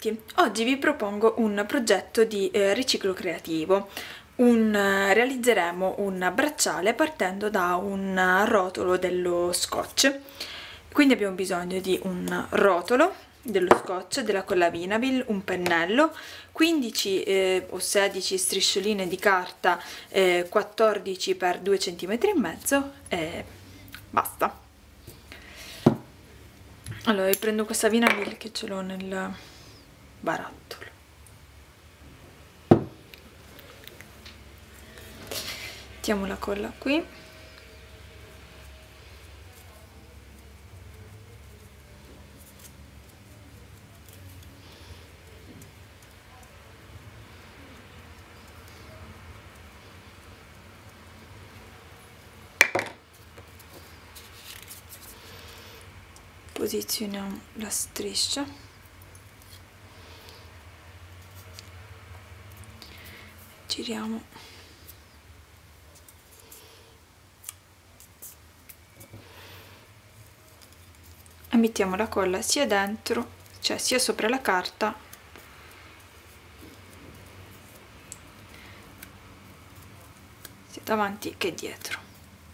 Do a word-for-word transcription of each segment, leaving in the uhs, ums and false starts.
tutti, oggi vi propongo un progetto di eh, riciclo creativo. Un, eh, realizzeremo un bracciale partendo da un rotolo dello scotch. Quindi abbiamo bisogno di un rotolo dello scotch, della colla Vinavil, un pennello, quindici eh, o sedici striscioline di carta eh, quattordici per due centimetri e mezzo e basta. Allora, io prendo questa Vinavil che ce l'ho nel barattolo. Mettiamo la colla qui. Posizioniamo la striscia, giriamo e mettiamo la colla sia dentro, cioè sia sopra la carta sia davanti che dietro.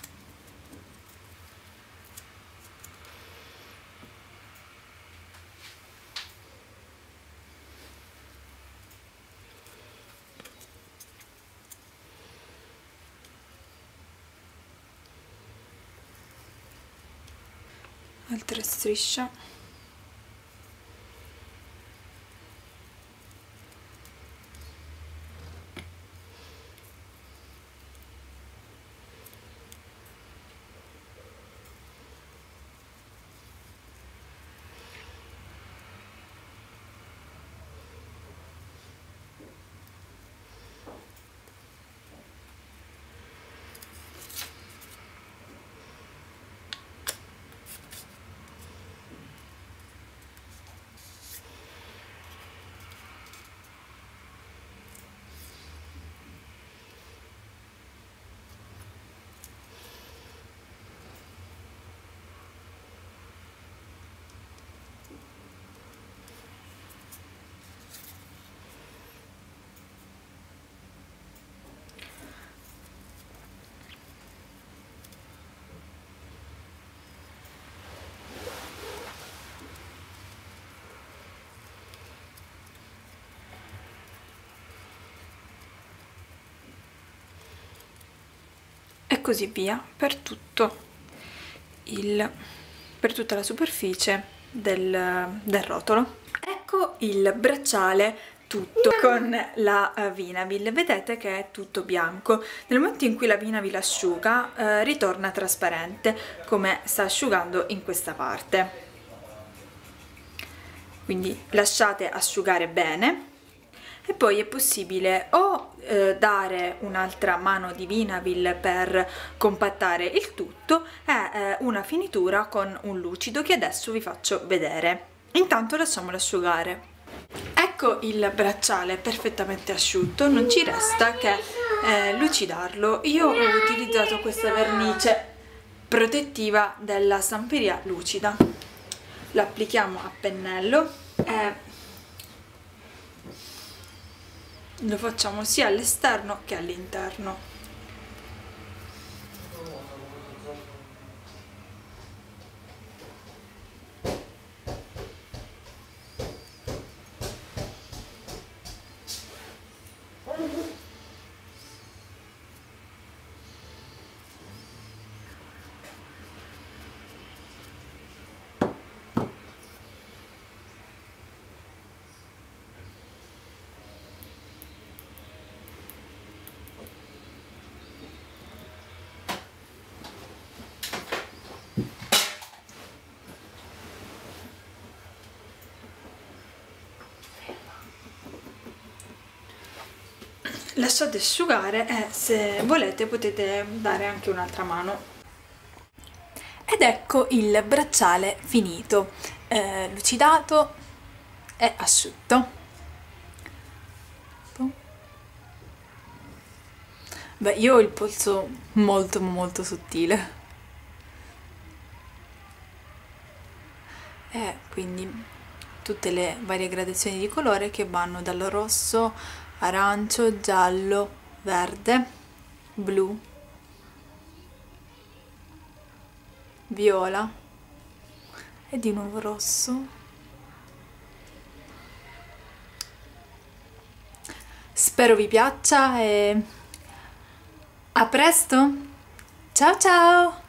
Altra striscia. E così via per tutto il per tutta la superficie del, del rotolo. Ecco il bracciale tutto con la uh, Vinavil. Vedete che è tutto bianco. Nel momento in cui la Vinavil asciuga uh, ritorna trasparente, come sta asciugando in questa parte. Quindi lasciate asciugare bene e poi è possibile o eh, dare un'altra mano di Vinavil per compattare il tutto e eh, una finitura con un lucido che adesso vi faccio vedere. Intanto lasciamolo asciugare. Ecco il bracciale perfettamente asciutto, non ci resta che eh, lucidarlo. Io ho utilizzato questa vernice protettiva della Stamperia Lucida. Lo applichiamo a pennello e lo facciamo sia all'esterno che all'interno. Lasciate asciugare e se volete potete dare anche un'altra mano. Ed ecco il bracciale finito, eh, lucidato e asciutto. Beh, io ho il polso molto molto sottile e quindi tutte le varie gradazioni di colore che vanno dal rosso, arancio, giallo, verde, blu, viola e di nuovo rosso. Spero vi piaccia e a presto! Ciao ciao!